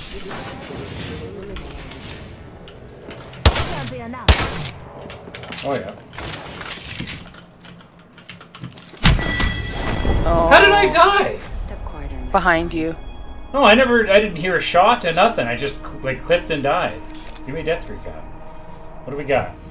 Oh yeah. Oh. How did I die? Behind you. No, I didn't hear a shot and nothing. I just like clipped and died. Give me a death recap. What do we got?